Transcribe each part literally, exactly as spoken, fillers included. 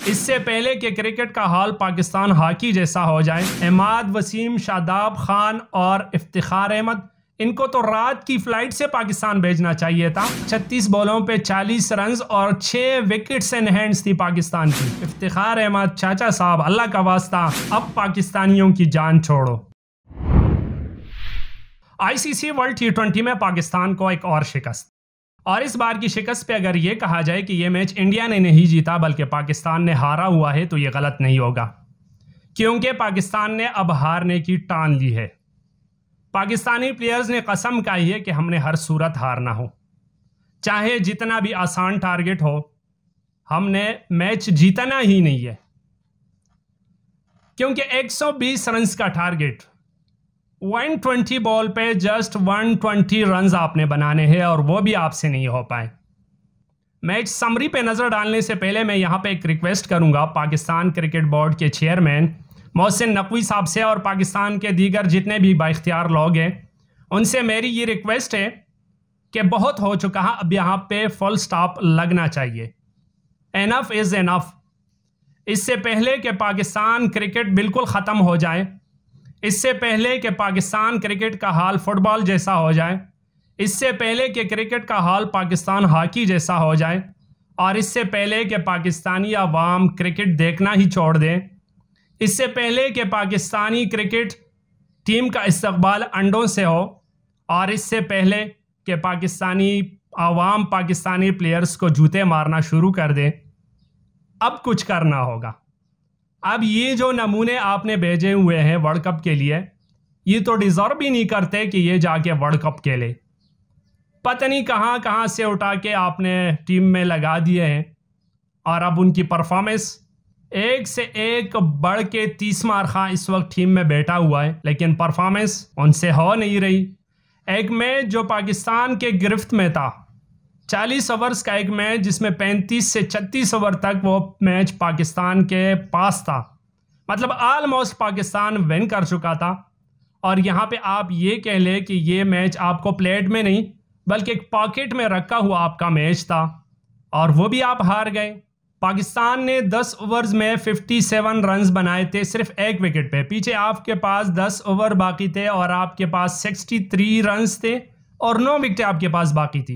इससे पहले कि क्रिकेट का हाल पाकिस्तान हॉकी जैसा हो जाए, इमाद वसीम, शादाब खान और इफ्तिखार अहमद, इनको तो रात की फ्लाइट से पाकिस्तान भेजना चाहिए था। छत्तीस बॉलों पे चालीस रन और छह विकेट्स इन हैंड्स थी पाकिस्तान की। इफ्तिखार अहमद, चाचा साहब, अल्लाह का वास्ता अब पाकिस्तानियों की जान छोड़ो। आईसीसी वर्ल्ड टी ट्वेंटी में पाकिस्तान को एक और शिकस्त, और इस बार की शिकस्त पे अगर ये कहा जाए कि ये मैच इंडिया ने नहीं जीता बल्कि पाकिस्तान ने हारा हुआ है तो ये गलत नहीं होगा, क्योंकि पाकिस्तान ने अब हारने की ठान ली है। पाकिस्तानी प्लेयर्स ने कसम खाई है कि हमने हर सूरत हारना हो, चाहे जितना भी आसान टारगेट हो, हमने मैच जीतना ही नहीं है। क्योंकि एक सौ बीस रन का टारगेट, एक सौ बीस बॉल पे जस्ट एक सौ बीस रन आपने बनाने हैं और वो भी आपसे नहीं हो पाए। मैच समरी पे नज़र डालने से पहले मैं यहाँ पे एक रिक्वेस्ट करूँगा पाकिस्तान क्रिकेट बोर्ड के चेयरमैन मोहसिन नकवी साहब से और पाकिस्तान के दीगर जितने भी बाइख्तियार लोग हैं, उनसे मेरी ये रिक्वेस्ट है कि बहुत हो चुका है, अब यहाँ पे फुल स्टॉप लगना चाहिए। Enough is enough. इससे पहले कि पाकिस्तान क्रिकेट बिल्कुल ख़त्म हो जाए, इससे पहले कि पाकिस्तान क्रिकेट का हाल फुटबॉल जैसा हो जाए, इससे पहले कि क्रिकेट का हाल पाकिस्तान हॉकी जैसा हो जाए, और इससे पहले कि पाकिस्तानी अवाम क्रिकेट देखना ही छोड़ दें, इससे पहले कि पाकिस्तानी क्रिकेट टीम का इस्तकबाल अंडों से हो, और इससे पहले कि पाकिस्तानी अवाम पाकिस्तानी प्लेयर्स को जूते मारना शुरू कर दें, अब कुछ करना होगा। अब ये जो नमूने आपने भेजे हुए हैं वर्ल्ड कप के लिए, ये तो डिज़र्व भी नहीं करते कि ये जाके वर्ल्ड कप के लिए पता नहीं कहाँ कहाँ से उठा के आपने टीम में लगा दिए हैं, और अब उनकी परफॉर्मेंस एक से एक बढ़ के तीस मारखा इस वक्त टीम में बैठा हुआ है, लेकिन परफॉर्मेंस उनसे हो नहीं रही। एक मैच जो पाकिस्तान के गिरफ्त में था, चालीस ओवर्स का एक मैच जिसमें पैंतीस से छत्तीस ओवर तक वो मैच पाकिस्तान के पास था, मतलब ऑलमोस्ट पाकिस्तान विन कर चुका था, और यहाँ पे आप ये कह लें कि ये मैच आपको प्लेट में नहीं बल्कि एक पॉकेट में रखा हुआ आपका मैच था, और वो भी आप हार गए। पाकिस्तान ने दस ओवर्स में सत्तावन रन्स बनाए थे सिर्फ एक विकेट पे, पीछे आपके पास दस ओवर बाकी थे और आपके पास तिरसठ रन्स थे और नौ विकेटें आपके पास बाकी थी।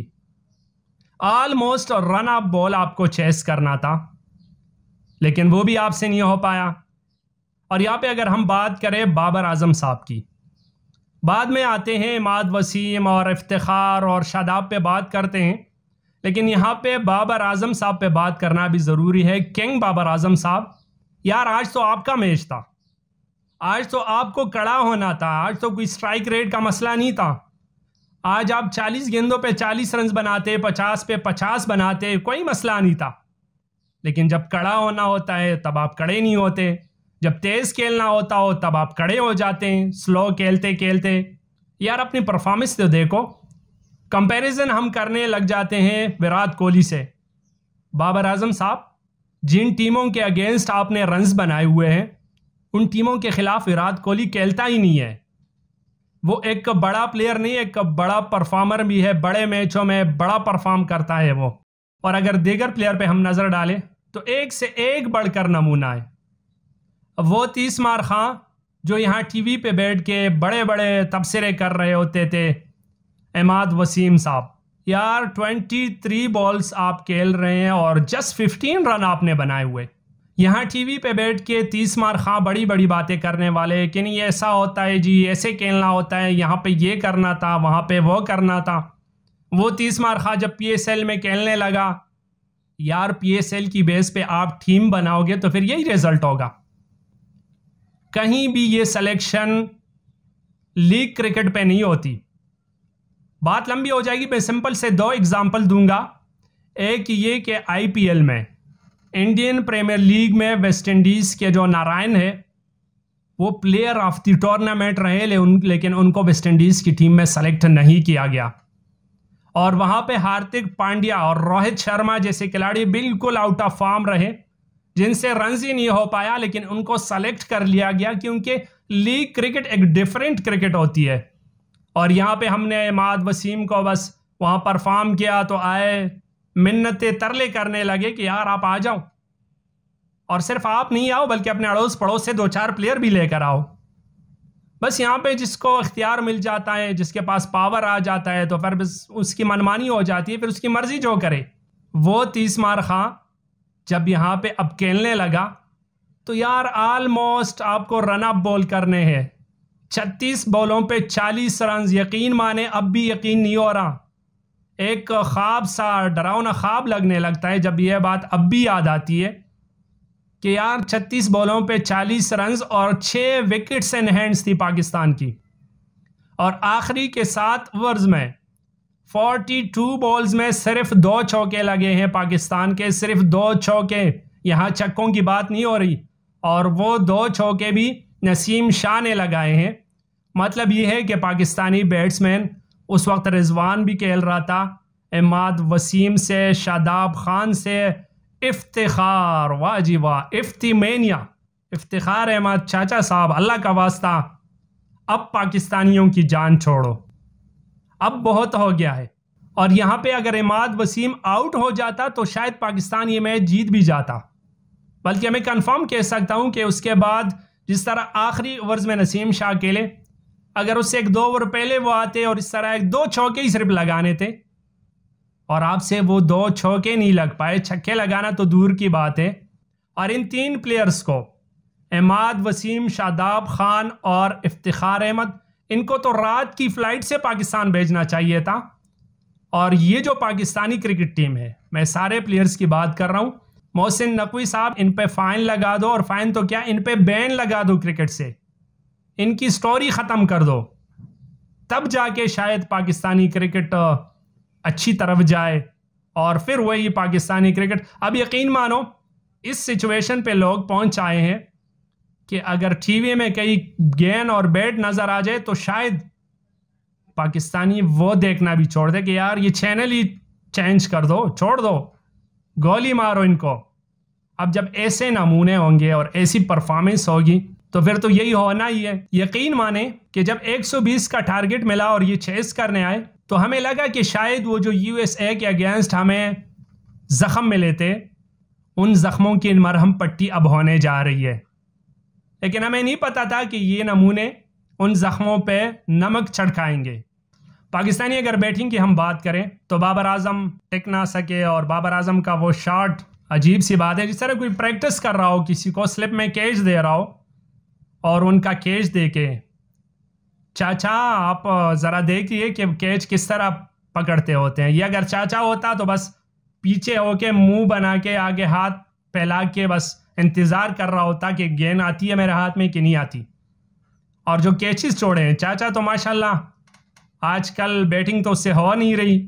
ऑलमोस्ट रन अप बॉल आपको चेस करना था, लेकिन वो भी आपसे नहीं हो पाया। और यहाँ पे अगर हम बात करें बाबर आजम साहब की, बाद में आते हैं इमाद वसीम और इफ्तिखार और शादाब पे बात करते हैं, लेकिन यहाँ पे बाबर आजम साहब पे बात करना भी ज़रूरी है। किंग बाबर आजम साहब, यार आज तो आपका मैच था, आज तो आपको कड़ा होना था, आज तो कोई स्ट्राइक रेट का मसला नहीं था। आज आप चालीस गेंदों पे चालीस रन बनाते, पचास पे पचास बनाते, कोई मसला नहीं था। लेकिन जब कड़ा होना होता है तब आप कड़े नहीं होते, जब तेज़ खेलना होता हो तब आप कड़े हो जाते हैं, स्लो खेलते खेलते। यार अपनी परफॉर्मेंस तो देखो। कंपैरिजन हम करने लग जाते हैं विराट कोहली से। बाबर आजम साहब, जिन टीमों के अगेंस्ट आपने रन्स बनाए हुए हैं, उन टीमों के खिलाफ विराट कोहली खेलता ही नहीं है। वो एक बड़ा प्लेयर नहीं, एक बड़ा परफॉर्मर भी है, बड़े मैचों में बड़ा परफॉर्म करता है वो। और अगर दीगर प्लेयर पे हम नज़र डालें तो एक से एक बढ़कर नमूना है। वो तीस मार खां जो यहाँ टीवी पे बैठ के बड़े बड़े तबसरे कर रहे होते थे, इमाद वसीम साहब, यार तेईस बॉल्स आप खेल रहे हैं और जस्ट पंद्रह रन आपने बनाए हुए। यहाँ टीवी पे बैठ के तीस मार खां बड़ी बड़ी बातें करने वाले कि नहीं ऐसा होता है जी, ऐसे खेलना होता है, यहाँ पे ये करना था, वहाँ पे वो करना था। वो तीस मार खां जब पीएसएल में खेलने लगा, यार पीएसएल की बेस पे आप टीम बनाओगे तो फिर यही रिजल्ट होगा। कहीं भी ये सिलेक्शन लीग क्रिकेट पे नहीं होती। बात लंबी हो जाएगी, मैं सिंपल से दो एग्जांपल दूंगा। एक ये कि आईपीएल में, इंडियन प्रीमियर लीग में वेस्ट इंडीज़ के जो नारायण है वो प्लेयर ऑफ द टूर्नामेंट रहे, लेकिन उनको वेस्ट इंडीज़ की टीम में सेलेक्ट नहीं किया गया। और वहाँ पे हार्दिक पांड्या और रोहित शर्मा जैसे खिलाड़ी बिल्कुल आउट ऑफ फॉर्म रहे, जिनसे रन ही नहीं हो पाया, लेकिन उनको सेलेक्ट कर लिया गया क्योंकि लीग क्रिकेट एक डिफरेंट क्रिकेट होती है। और यहाँ पे हमने इमाद वसीम को बस वहाँ परफॉर्म किया तो आए मिन्नतें तरले करने लगे कि यार आप आ जाओ। और सिर्फ आप नहीं आओ बल्कि अपने अड़ोस पड़ोस से दो चार प्लेयर भी लेकर आओ। बस यहाँ पे जिसको इख्तियार मिल जाता है, जिसके पास पावर आ जाता है, तो फिर बस उसकी मनमानी हो जाती है, फिर उसकी मर्जी जो करे। वो तीस मार खां जब यहाँ पे अब खेलने लगा तो यार ऑलमोस्ट आपको रन अप बॉल करने हैं। छत्तीस बॉलों पे चालीस रन, यकीन माने अब भी यकीन नहीं हो रहा। एक ख्वाब सा, डरावना ख्वाब लगने लगता है जब यह बात अब भी याद आती है कि यार छत्तीस बॉलों पे चालीस रन और छः विकेट्स इन हैंड्स थी पाकिस्तान की। और आखिरी के सात ओवर्स में बयालीस बॉल्स में सिर्फ दो चौके लगे हैं पाकिस्तान के, सिर्फ दो चौके। यहाँ छक्कों की बात नहीं हो रही, और वो दो चौके भी नसीम शाह ने लगाए हैं। मतलब ये है कि पाकिस्तानी बैट्समैन उस वक्त रिजवान भी खेल रहा था, इमाद वसीम से, शादाब खान से, इफ्तिखार, वाह जी वाह, इफ्तिमेनिया, इफ्तिखार अहमद चाचा साहब, अल्लाह का वास्ता अब पाकिस्तानियों की जान छोड़ो, अब बहुत हो गया है। और यहाँ पे अगर इमाद वसीम आउट हो जाता तो शायद पाकिस्तान ये मैच जीत भी जाता। बल्कि मैं कंफर्म कह सकता हूँ कि उसके बाद जिस तरह आखिरी ओवर्स में नसीम शाह खेले, अगर उससे एक दो ओवर पहले वो आते और इस तरह एक दो चौके ही सिर्फ लगाने थे, और आपसे वो दो चौके नहीं लग पाए, छक्के लगाना तो दूर की बात है। और इन तीन प्लेयर्स को, इमाद वसीम, शादाब खान और इफ्तिखार अहमद, इनको तो रात की फ्लाइट से पाकिस्तान भेजना चाहिए था। और ये जो पाकिस्तानी क्रिकेट टीम है, मैं सारे प्लेयर्स की बात कर रहा हूँ, मोहसिन नकवी साहब, इन पे फाइन लगा दो, और फाइन तो क्या, इन पे बैन लगा दो क्रिकेट से, इनकी स्टोरी ख़त्म कर दो, तब जाके शायद पाकिस्तानी क्रिकेट अच्छी तरफ जाए। और फिर वही पाकिस्तानी क्रिकेट, अब यकीन मानो इस सिचुएशन पे लोग पहुंच आए हैं कि अगर टीवी में कई गेंद और बैट नज़र आ जाए तो शायद पाकिस्तानी वो देखना भी छोड़ दे कि यार ये चैनल ही चेंज कर दो, छोड़ दो, गोली मारो इनको। अब जब ऐसे नमूने होंगे और ऐसी परफॉर्मेंस होगी तो फिर तो यही होना ही है। यकीन माने कि जब एक सौ बीस का टारगेट मिला और ये चेस करने आए तो हमें लगा कि शायद वो जो यूएसए के अगेंस्ट हमें जख्म मिले थे, उन जख्मों की मरहम पट्टी अब होने जा रही है। लेकिन हमें नहीं पता था कि ये नमूने उन जख्मों पे नमक छिड़काएंगे। पाकिस्तानी अगर बैटिंग की हम बात करें तो बाबर आजम टिक ना सके, और बाबर आजम का वो शॉट अजीब सी बात है, जिस तरह कोई प्रैक्टिस कर रहा हो, किसी को स्लिप में कैच दे रहा हो और उनका कैच दे के, चाचा आप ज़रा देखिए कि कैच किस तरह पकड़ते होते हैं। ये अगर चाचा होता तो बस पीछे होके मुंह बना के आगे हाथ फैला के बस इंतज़ार कर रहा होता कि गेंद आती है मेरे हाथ में कि नहीं आती। और जो कैचेस छोड़े हैं चाचा तो माशाल्लाह आजकल बैटिंग तो उससे हो नहीं रही।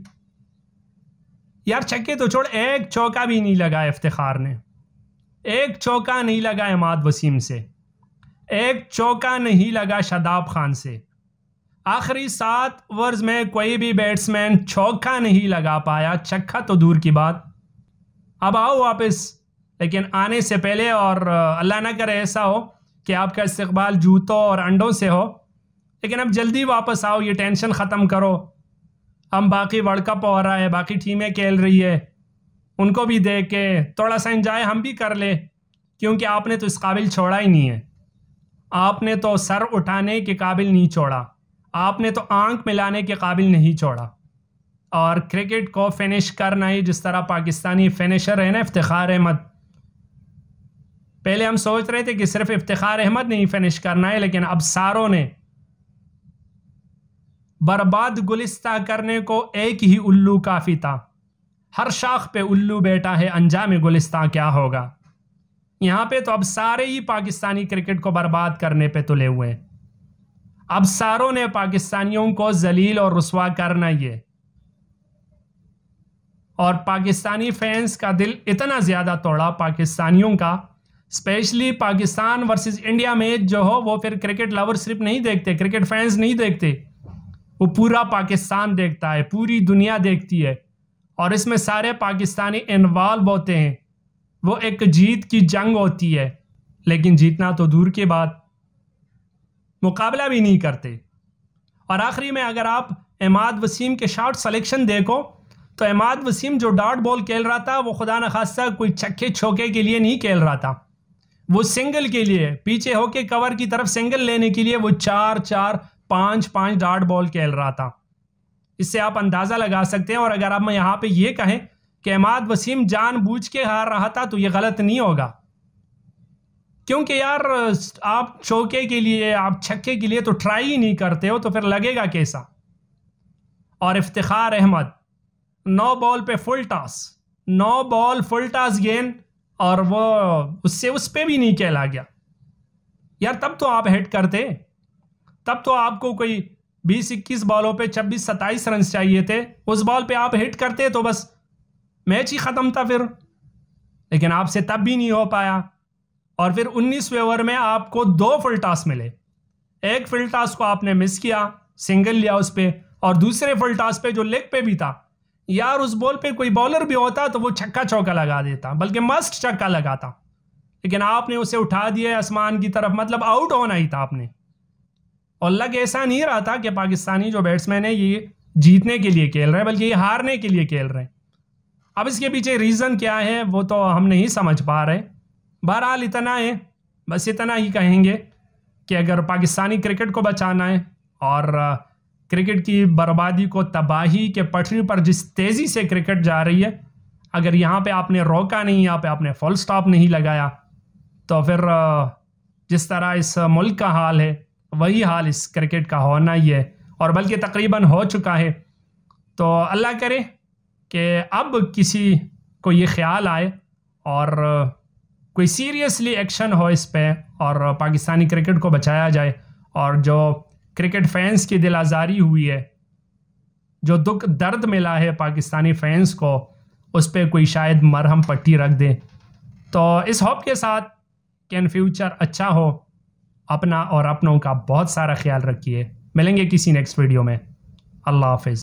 यार छक्के तो छोड़, एक चौका भी नहीं लगा इफ्तिखार ने, एक चौका नहीं लगा इमाद वसीम से, एक चौका नहीं लगा शादाब खान से। आखिरी सात ओवर्स में कोई भी बैट्समैन चौका नहीं लगा पाया, छक्का तो दूर की बात। अब आओ वापस, लेकिन आने से पहले, और अल्लाह ना करे ऐसा हो कि आपका इस्तकबाल जूतों और अंडों से हो, लेकिन अब जल्दी वापस आओ, ये टेंशन ख़त्म करो। हम बाकी वर्ल्ड कप हो रहा है, बाकी टीमें खेल रही है, उनको भी देख के थोड़ा सा एंजॉय हम भी कर ले, क्योंकि आपने तो इस काबिल छोड़ा ही नहीं है। आपने तो सर उठाने के काबिल नहीं छोड़ा, आपने तो आंख मिलाने के काबिल नहीं छोड़ा। और क्रिकेट को फिनिश करना ही, जिस तरह पाकिस्तानी फिनिशर है ना इफ्तिखार अहमद, पहले हम सोच रहे थे कि सिर्फ इफ्तिखार अहमद नहीं फिनिश करना है, लेकिन अब सारों ने बर्बाद गुलिस्ता करने को एक ही उल्लू काफ़ी था। हर शाख पे उल्लू बैठा है, अंजाम गुलिस्ता क्या होगा। यहाँ पे तो अब सारे ही पाकिस्तानी क्रिकेट को बर्बाद करने पे तुले हुए हैं। अब सारों ने पाकिस्तानियों को जलील और रुस्वा करना ही है। और पाकिस्तानी फैंस का दिल इतना ज़्यादा तोड़ा पाकिस्तानियों का, specially Pakistan versus India match जो हो, वो फिर क्रिकेट लवर सिर्फ नहीं देखते, क्रिकेट फैंस नहीं देखते, वो पूरा पाकिस्तान देखता है, पूरी दुनिया देखती है, और इसमें सारे पाकिस्तानी इन्वॉल्व होते हैं। वो एक जीत की जंग होती है, लेकिन जीतना तो दूर की बात, मुकाबला भी नहीं करते। और आखिरी में अगर आप इमाद वसीम के शॉट सिलेक्शन देखो तो इमाद वसीम जो डॉट बॉल खेल रहा था वो खुदा न खास्ता कोई छक्के छोके के लिए नहीं खेल रहा था, वो सिंगल के लिए पीछे होके कवर की तरफ सिंगल लेने के लिए वो चार चार पांच पांच डॉट बॉल खेल रहा था। इससे आप अंदाजा लगा सकते हैं। और अगर आप यहाँ पे ये कहें कि इमाद वसीम जानबूझ के हार रहा था तो ये गलत नहीं होगा, क्योंकि यार आप चौके के लिए, आप छक्के के लिए तो ट्राई ही नहीं करते हो, तो फिर लगेगा कैसा। और इफ्तिखार अहमद नौ बॉल पे फुल टॉस, नौ बॉल फुल टॉस गेंद, और वो उससे उस पे भी नहीं खेला गया। यार तब तो आप हिट करते, तब तो आपको कोई बीस इक्कीस बॉलों पे छब्बीस सत्ताईस रन चाहिए थे, उस बॉल पे आप हिट करते तो बस मैच ही ख़त्म था फिर। लेकिन आपसे तब भी नहीं हो पाया। और फिर उन्नीसवें ओवर में आपको दो फुल टॉस मिले। एक फुल टॉस को आपने मिस किया, सिंगल लिया उस पे, और दूसरे फुल टॉस पे जो लेग पे भी था, यार उस बॉल पे कोई बॉलर भी होता तो वो छक्का चौका लगा देता, बल्कि मस्त छक्का लगाता। लेकिन आपने उसे उठा दिया आसमान की तरफ, मतलब आउट होना ही था आपने। और लग ऐसा नहीं रहा था कि पाकिस्तानी जो बैट्समैन है ये जीतने के लिए खेल रहे हैं, बल्कि ये हारने के लिए खेल रहे हैं। अब इसके पीछे रीज़न क्या है वो तो हम नहीं समझ पा रहे। बहरहाल इतना है, बस इतना ही कहेंगे कि अगर पाकिस्तानी क्रिकेट को बचाना है और क्रिकेट की बर्बादी को, तबाही के पटरी पर जिस तेज़ी से क्रिकेट जा रही है, अगर यहाँ पे आपने रोका नहीं, यहाँ पे आपने फुल स्टॉप नहीं लगाया, तो फिर जिस तरह इस मुल्क का हाल है वही हाल इस क्रिकेट का होना ही है, और बल्कि तकरीबन हो चुका है। तो अल्लाह करे कि अब किसी को ये ख्याल आए और कोई सीरियसली एक्शन हो इस पे, और पाकिस्तानी क्रिकेट को बचाया जाए। और जो क्रिकेट फैंस की दिल आज़ारी हुई है, जो दुख दर्द मिला है पाकिस्तानी फैंस को, उस पर कोई शायद मरहम पट्टी रख दे। तो इस होप के साथ कि इन फ्यूचर अच्छा हो, अपना और अपनों का बहुत सारा ख्याल रखिए। मिलेंगे किसी नेक्स्ट वीडियो में। अल्लाह हाफिज़।